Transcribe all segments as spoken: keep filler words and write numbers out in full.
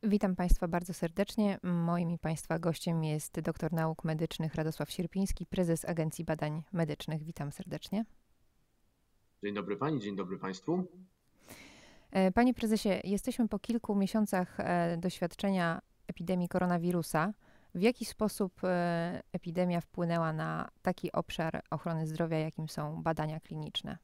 Witam Państwa bardzo serdecznie. Moim i Państwa gościem jest doktor nauk medycznych Radosław Sierpiński, prezes Agencji Badań Medycznych. Witam serdecznie. Dzień dobry Pani, dzień dobry Państwu. Panie prezesie, jesteśmy po kilku miesiącach doświadczenia epidemii koronawirusa. W jaki sposób epidemia wpłynęła na taki obszar ochrony zdrowia, jakim są badania kliniczne?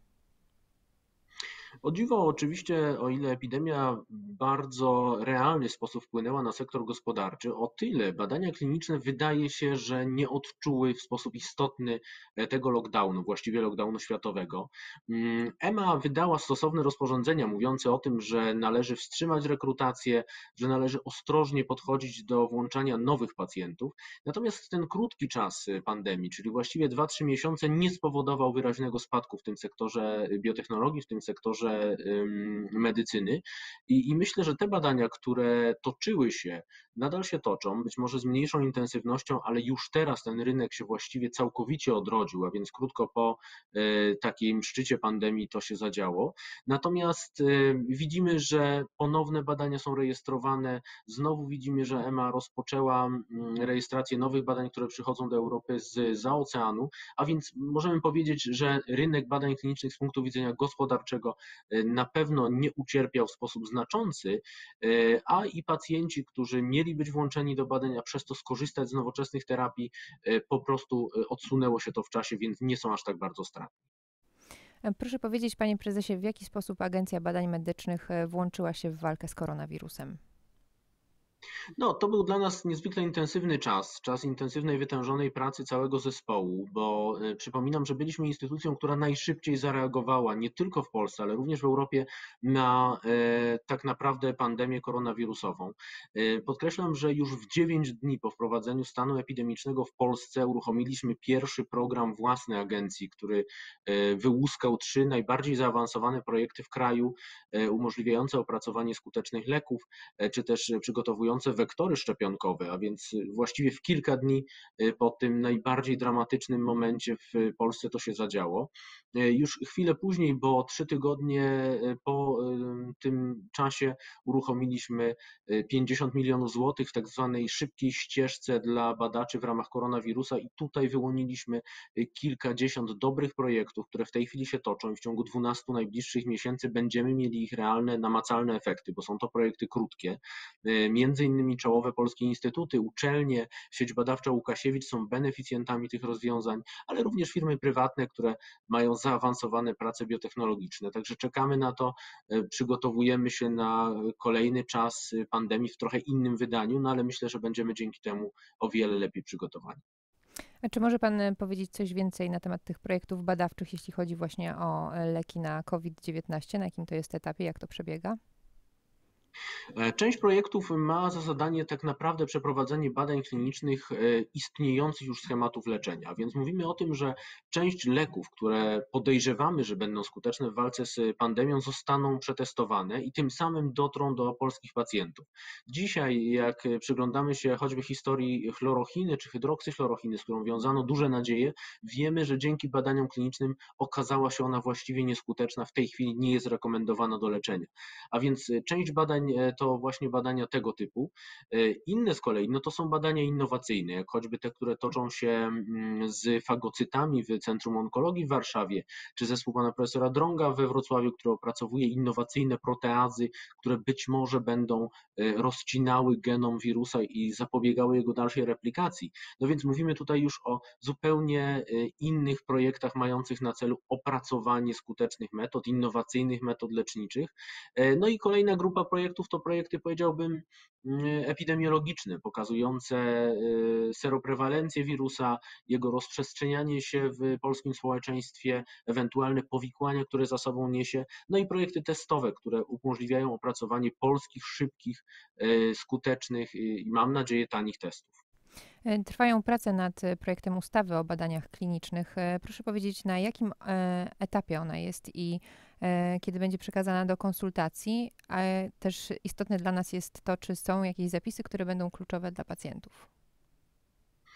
O dziwo, oczywiście, o ile epidemia w bardzo realny sposób wpłynęła na sektor gospodarczy, o tyle badania kliniczne wydaje się, że nie odczuły w sposób istotny tego lockdownu, właściwie lockdownu światowego. E M A wydała stosowne rozporządzenia mówiące o tym, że należy wstrzymać rekrutację, że należy ostrożnie podchodzić do włączania nowych pacjentów. Natomiast ten krótki czas pandemii, czyli właściwie dwa trzy miesiące, nie spowodował wyraźnego spadku w tym sektorze biotechnologii, w tym sektorze medycyny i, i myślę, że te badania, które toczyły się, nadal się toczą, być może z mniejszą intensywnością, ale już teraz ten rynek się właściwie całkowicie odrodził, a więc krótko po takim szczycie pandemii to się zadziało. Natomiast widzimy, że ponowne badania są rejestrowane, znowu widzimy, że E M A rozpoczęła rejestrację nowych badań, które przychodzą do Europy zza oceanu, a więc możemy powiedzieć, że rynek badań klinicznych z punktu widzenia gospodarczego na pewno nie ucierpiał w sposób znaczący, a i pacjenci, którzy mieli być włączeni do badań, a przez to skorzystać z nowoczesnych terapii, po prostu odsunęło się to w czasie, więc nie są aż tak bardzo stratni. Proszę powiedzieć, panie prezesie, w jaki sposób Agencja Badań Medycznych włączyła się w walkę z koronawirusem? No, to był dla nas niezwykle intensywny czas, czas intensywnej, wytężonej pracy całego zespołu, bo przypominam, że byliśmy instytucją, która najszybciej zareagowała nie tylko w Polsce, ale również w Europie na e, tak naprawdę pandemię koronawirusową. E, podkreślam, że już w dziewięć dni po wprowadzeniu stanu epidemicznego w Polsce uruchomiliśmy pierwszy program własny agencji, który e, wyłuskał trzy najbardziej zaawansowane projekty w kraju, e, umożliwiające opracowanie skutecznych leków, e, czy też przygotowujące wektory szczepionkowe, a więc właściwie w kilka dni po tym najbardziej dramatycznym momencie w Polsce to się zadziało. Już chwilę później, bo trzy tygodnie po tym czasie uruchomiliśmy pięćdziesiąt milionów złotych w tak zwanej szybkiej ścieżce dla badaczy w ramach koronawirusa i tutaj wyłoniliśmy kilkadziesiąt dobrych projektów, które w tej chwili się toczą i w ciągu dwunastu najbliższych miesięcy będziemy mieli ich realne, namacalne efekty, bo są to projekty krótkie. Między innymi czołowe polskie instytuty, uczelnie, sieć badawcza Łukasiewicz są beneficjentami tych rozwiązań, ale również firmy prywatne, które mają zaawansowane prace biotechnologiczne. Także czekamy na to, przygotowujemy się na kolejny czas pandemii w trochę innym wydaniu, no ale myślę, że będziemy dzięki temu o wiele lepiej przygotowani. A czy może pan powiedzieć coś więcej na temat tych projektów badawczych, jeśli chodzi właśnie o leki na COVID dziewiętnaście? Na jakim to jest etapie? Jak to przebiega? Część projektów ma za zadanie tak naprawdę przeprowadzenie badań klinicznych istniejących już schematów leczenia, więc mówimy o tym, że część leków, które podejrzewamy, że będą skuteczne w walce z pandemią, zostaną przetestowane i tym samym dotrą do polskich pacjentów. Dzisiaj, jak przyglądamy się choćby historii chlorochiny czy hydroksychlorochiny, z którą wiązano duże nadzieje, wiemy, że dzięki badaniom klinicznym okazała się ona właściwie nieskuteczna, w tej chwili nie jest rekomendowana do leczenia. A więc część badań to właśnie badania tego typu. Inne z kolei, no to są badania innowacyjne, jak choćby te, które toczą się z fagocytami w Centrum Onkologii w Warszawie, czy zespół pana profesora Drąga we Wrocławiu, który opracowuje innowacyjne proteazy, które być może będą rozcinały genom wirusa i zapobiegały jego dalszej replikacji. No więc mówimy tutaj już o zupełnie innych projektach mających na celu opracowanie skutecznych metod, innowacyjnych metod leczniczych. No i kolejna grupa projektów to projekty, powiedziałbym, epidemiologiczne, pokazujące seroprewalencję wirusa, jego rozprzestrzenianie się w polskim społeczeństwie, ewentualne powikłania, które za sobą niesie, no i projekty testowe, które umożliwiają opracowanie polskich, szybkich, skutecznych i mam nadzieję tanich testów. Trwają prace nad projektem ustawy o badaniach klinicznych. Proszę powiedzieć, na jakim etapie ona jest i kiedy będzie przekazana do konsultacji, a też istotne dla nas jest to, czy są jakieś zapisy, które będą kluczowe dla pacjentów.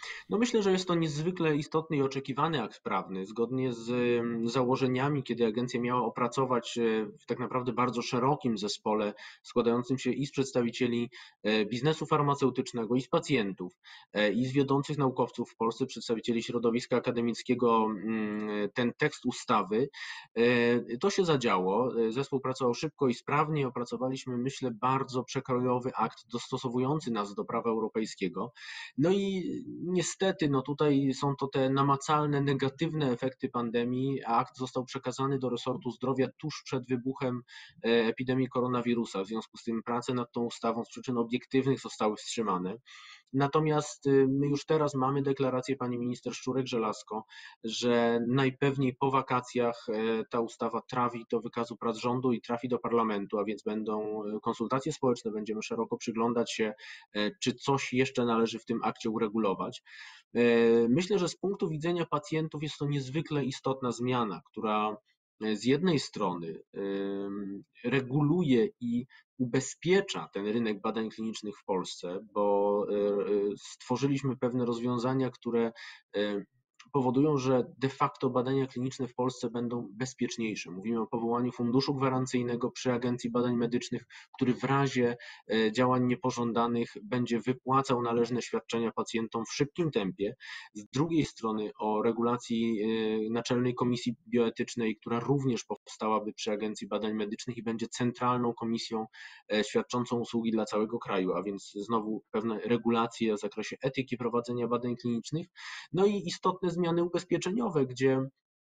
No myślę, że jest to niezwykle istotny i oczekiwany akt prawny. Zgodnie z mm, założeniami, kiedy agencja miała opracować e, w tak naprawdę bardzo szerokim zespole, składającym się i z przedstawicieli e, biznesu farmaceutycznego, i z pacjentów, e, i z wiodących naukowców w Polsce, przedstawicieli środowiska akademickiego, mm, ten tekst ustawy, e, to się zadziało. E, Zespół pracował szybko i sprawnie. Opracowaliśmy, myślę, bardzo przekrojowy akt dostosowujący nas do prawa europejskiego. No i niestety, no tutaj są to te namacalne, negatywne efekty pandemii, a akt został przekazany do resortu zdrowia tuż przed wybuchem e, epidemii koronawirusa. W związku z tym prace nad tą ustawą z przyczyn obiektywnych zostały wstrzymane. Natomiast y, my już teraz mamy deklarację pani minister Szczurek-Żelazko, że najpewniej po wakacjach e, ta ustawa trafi do wykazu prac rządu i trafi do parlamentu, a więc będą e, konsultacje społeczne, będziemy szeroko przyglądać się, e, czy coś jeszcze należy w tym akcie uregulować. E, Myślę, że z punktu widzenia pacjentów jest to niezwykle istotna zmiana, która e, z jednej strony em, reguluje i ubezpiecza ten rynek badań klinicznych w Polsce, bo e, e, stworzyliśmy pewne rozwiązania, które e, powodują, że de facto badania kliniczne w Polsce będą bezpieczniejsze. Mówimy o powołaniu funduszu gwarancyjnego przy Agencji Badań Medycznych, który w razie e, działań niepożądanych będzie wypłacał należne świadczenia pacjentom w szybkim tempie. Z drugiej strony o regulacji e, Naczelnej Komisji Bioetycznej, która również powstałaby przy Agencji Badań Medycznych i będzie centralną komisją e, świadczącą usługi dla całego kraju, a więc znowu pewne regulacje w zakresie etyki prowadzenia badań klinicznych. No i istotne zmiany ubezpieczeniowe, gdzie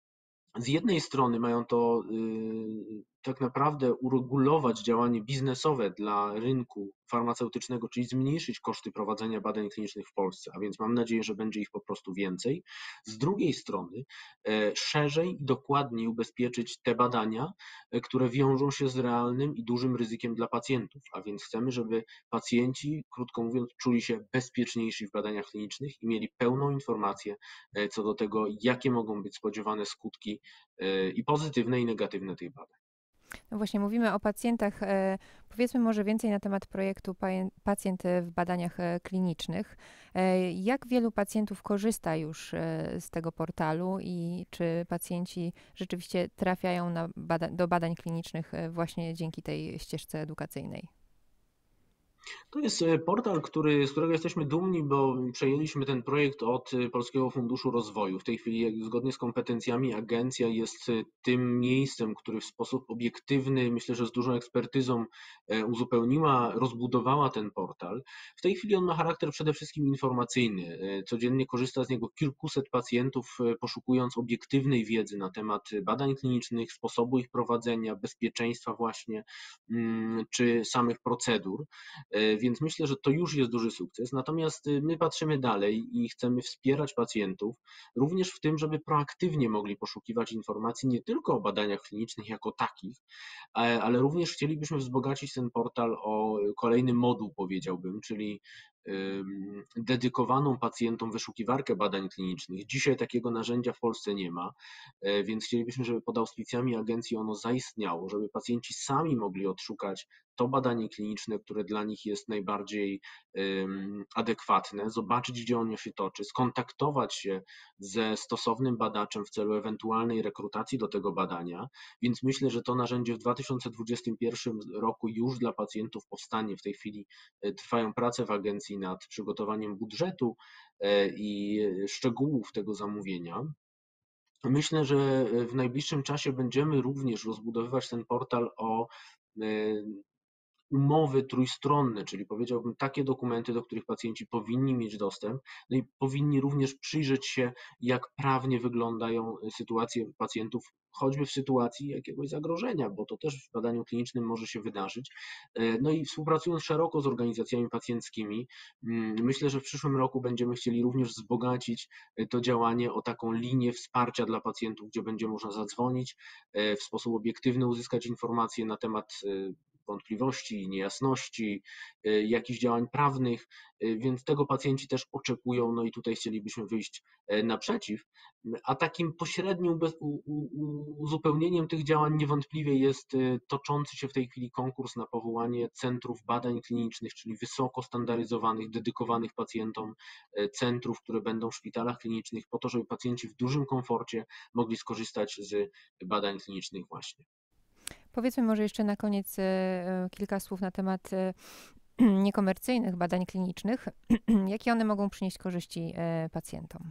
z jednej strony mają to y, tak naprawdę uregulować działanie biznesowe dla rynku farmaceutycznego, czyli zmniejszyć koszty prowadzenia badań klinicznych w Polsce, a więc mam nadzieję, że będzie ich po prostu więcej. Z drugiej strony e, szerzej i dokładniej ubezpieczyć te badania, e, które wiążą się z realnym i dużym ryzykiem dla pacjentów, a więc chcemy, żeby pacjenci, krótko mówiąc, czuli się bezpieczniejsi w badaniach klinicznych i mieli pełną informację e, co do tego, jakie mogą być spodziewane skutki e, i pozytywne, i negatywne tych badań. No właśnie, mówimy o pacjentach. e, Powiedzmy może więcej na temat projektu paje- Pacjent w badaniach e, klinicznych. E, Jak wielu pacjentów korzysta już e, z tego portalu i czy pacjenci rzeczywiście trafiają na bada- do badań klinicznych e, właśnie dzięki tej ścieżce edukacyjnej? To jest e, portal, który, z którego jesteśmy dumni, bo przejęliśmy ten projekt od e, Polskiego Funduszu Rozwoju. W tej chwili, jak- zgodnie z kompetencjami, agencja jest e, tym miejscem, który w sposób obiektywny, myślę, że z dużą ekspertyzą e, uzupełniła, rozbudowała ten portal. W tej chwili on ma charakter przede wszystkim informacyjny. E, Codziennie korzysta z niego kilkuset pacjentów, e, poszukując obiektywnej wiedzy na temat badań klinicznych, sposobu ich prowadzenia, bezpieczeństwa właśnie, mm, czy samych procedur. E, Więc myślę, że to już jest duży sukces. Natomiast y, my patrzymy dalej i chcemy wspierać pacjentów, również w tym, żeby proaktywnie mogli poszukiwać informacji nie tylko o badaniach klinicznych jako takich, e, ale również chcielibyśmy wzbogacić ten portal o kolejny moduł, powiedziałbym, czyli ym, dedykowaną pacjentom wyszukiwarkę badań klinicznych. Dzisiaj takiego narzędzia w Polsce nie ma, e, więc chcielibyśmy, żeby pod auspicjami agencji ono zaistniało, żeby pacjenci sami mogli odszukać to badanie kliniczne, które dla nich jest najbardziej ym, adekwatne, zobaczyć, gdzie ono się toczy, skontaktować się ze stosownym badaczem w celu ewentualnej rekrutacji do tego badania. Więc myślę, że to narzędzie w dwa tysiące dwudziestym pierwszym roku już dla pacjentów powstanie. W tej chwili e, trwają prace w agencji nad przygotowaniem budżetu e, i szczegółów tego zamówienia. Myślę, że w najbliższym czasie będziemy również rozbudowywać ten portal o e, umowy trójstronne, czyli powiedziałbym takie dokumenty, do których pacjenci powinni mieć dostęp, no i powinni również przyjrzeć się, jak prawnie wyglądają sytuacje pacjentów, choćby w sytuacji jakiegoś zagrożenia, bo to też w badaniu klinicznym może się wydarzyć. E, No i współpracując szeroko z organizacjami pacjenckimi, mm, myślę, że w przyszłym roku będziemy chcieli również wzbogacić e, to działanie o taką linię wsparcia dla pacjentów, gdzie będzie można zadzwonić, e, w sposób obiektywny uzyskać informacje na temat e, wątpliwości, niejasności, jakichś działań prawnych, więc tego pacjenci też oczekują, no i tutaj chcielibyśmy wyjść naprzeciw. A takim pośrednim uzupełnieniem tych działań niewątpliwie jest toczący się w tej chwili konkurs na powołanie centrów badań klinicznych, czyli wysoko standaryzowanych, dedykowanych pacjentom centrów, które będą w szpitalach klinicznych po to, żeby pacjenci w dużym komforcie mogli skorzystać z badań klinicznych właśnie. Powiedzmy może jeszcze na koniec kilka słów na temat niekomercyjnych badań klinicznych. Jakie one mogą przynieść korzyści pacjentom?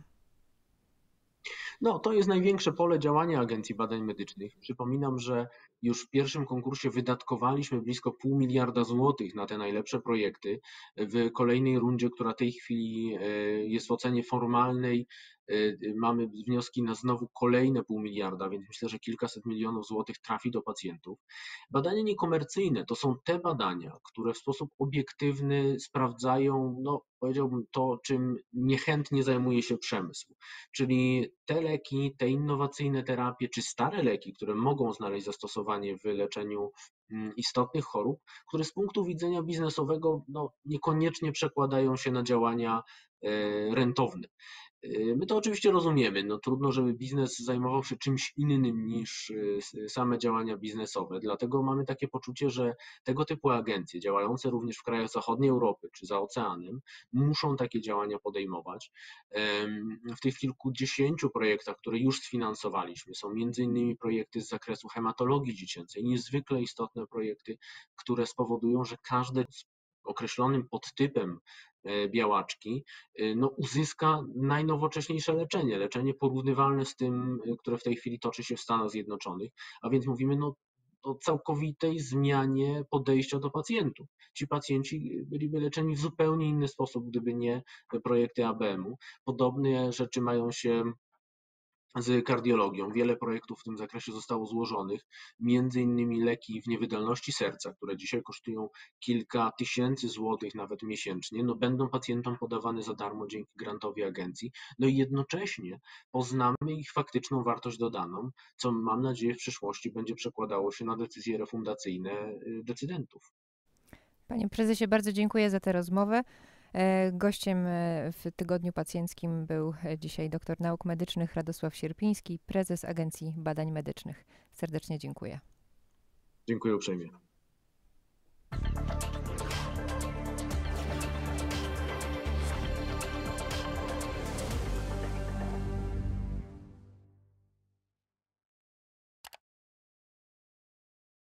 No, to jest największe pole działania Agencji Badań Medycznych. Przypominam, że już w pierwszym konkursie wydatkowaliśmy blisko pół miliarda złotych na te najlepsze projekty. W kolejnej rundzie, która w tej chwili jest w ocenie formalnej, mamy wnioski na znowu kolejne pół miliarda, więc myślę, że kilkaset milionów złotych trafi do pacjentów. Badania niekomercyjne to są te badania, które w sposób obiektywny sprawdzają, no powiedziałbym to, czym niechętnie zajmuje się przemysł, czyli te leki, te innowacyjne terapie, czy stare leki, które mogą znaleźć zastosowanie w leczeniu istotnych chorób, które z punktu widzenia biznesowego no, niekoniecznie przekładają się na działania rentowne. My to oczywiście rozumiemy. No, trudno, żeby biznes zajmował się czymś innym niż same działania biznesowe. Dlatego mamy takie poczucie, że tego typu agencje, działające również w krajach zachodniej Europy czy za oceanem, muszą takie działania podejmować. W tych kilkudziesięciu projektach, które już sfinansowaliśmy, są między innymi projekty z zakresu hematologii dziecięcej, niezwykle istotne projekty, które spowodują, że każde z określonym podtypem białaczki no, uzyska najnowocześniejsze leczenie, leczenie porównywalne z tym, które w tej chwili toczy się w Stanach Zjednoczonych, a więc mówimy no, o całkowitej zmianie podejścia do pacjentów. Ci pacjenci byliby leczeni w zupełnie inny sposób, gdyby nie projekty A B M-u. Podobne rzeczy mają się z kardiologią. Wiele projektów w tym zakresie zostało złożonych, między innymi leki w niewydolności serca, które dzisiaj kosztują kilka tysięcy złotych nawet miesięcznie, no będą pacjentom podawane za darmo dzięki grantowi agencji, no i jednocześnie poznamy ich faktyczną wartość dodaną, co mam nadzieję w przyszłości będzie przekładało się na decyzje refundacyjne decydentów. Panie prezesie, bardzo dziękuję za tę rozmowę. Gościem w Tygodniu Pacjenckim był dzisiaj doktor nauk medycznych Radosław Sierpiński, prezes Agencji Badań Medycznych. Serdecznie dziękuję. Dziękuję uprzejmie.